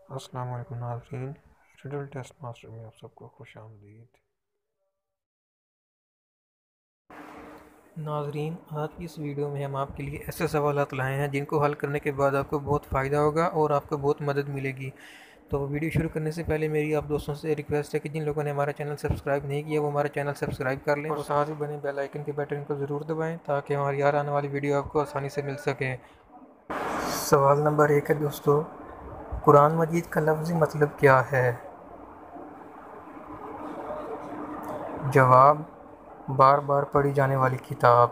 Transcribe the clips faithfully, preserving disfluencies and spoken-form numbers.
السلام علیکم ناظرین، ریڈل ٹیسٹ ماسٹر میں آپ سب کو خوش آمدید۔ ناظرین، آج کی اس ویڈیو میں ہم آپ کے لیے ایسے سوالات لائے ہیں جن کو حل کرنے کے بعد آپ کو بہت فائدہ ہوگا اور آپ کو بہت مدد ملے گی۔ تو ویڈیو شروع کرنے سے پہلے میری آپ دوستوں سے ریکویسٹ ہے کہ جن لوگوں نے ہمارا چینل سبسکرائب نہیں کیا وہ ہمارا چینل سبسکرائب کر لیں اور ساتھ ہی بنے بیل آئیکن کے بٹن کو ضرور دبائیں تاکہ ہماری ہر آنے والی ویڈیو آپ کو آسانی سے مل سکے۔ سوال نمبر ایک ہے دوستو، قرآن مجید کا لفظی مطلب کیا ہے؟ جواب، بار بار پڑھی جانے والی کتاب۔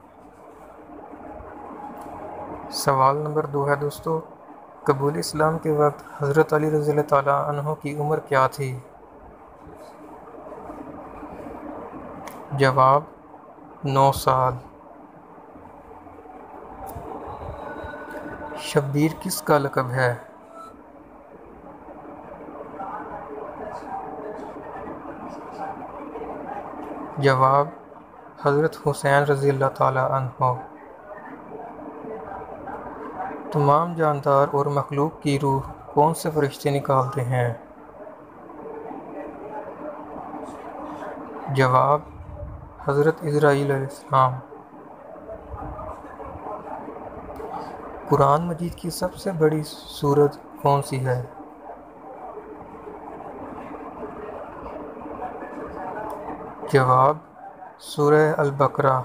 سوال نمبر دو ہے دوستو، قبول اسلام کے وقت حضرت علی رضی اللہ تعالیٰ عنہ کی عمر کیا تھی؟ جواب، نو سال۔ شبیر کس کا لقب ہے؟ جواب، حضرت حسین رضی اللہ تعالیٰ عنہ۔ تمام جاندار اور مخلوق کی روح کون سے فرشتے نکالتے ہیں؟ جواب، حضرت عزرائیل علیہ السلام۔ قرآن مجید کی سب سے بڑی سورت کون سی ہے؟ جواب، سورہ البقرہ۔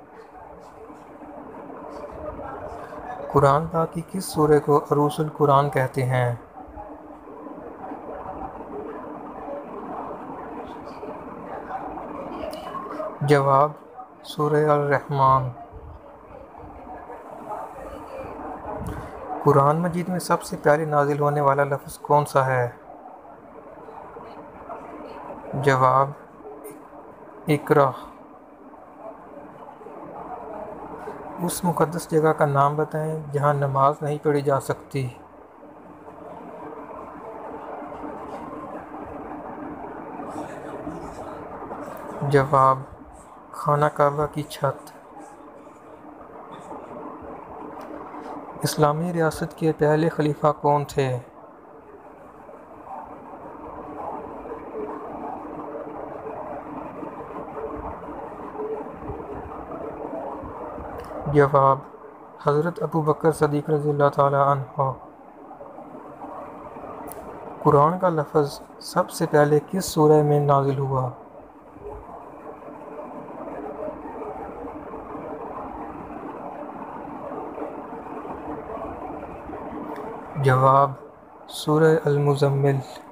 قرآن پاک کی کس سورہ کو عروس القرآن کہتے ہیں؟ جواب، سورہ الرحمن۔ قرآن مجید میں سب سے پہلے نازل ہونے والا لفظ کون سا ہے؟ جواب، اقرأ۔ اس مقدس جگہ کا نام بتائیں جہاں نماز نہیں پڑھی جا سکتی۔ جواب، خانہ کعبہ کی چھت۔ اسلامی ریاست کے پہلے خلیفہ کون تھے؟ جواب، حضرت ابوبکر صدیق رضی اللہ تعالیٰ عنہ۔ قرآن کا لفظ سب سے پہلے کس سورہ میں نازل ہوا؟ جواب، سورہ المزمل۔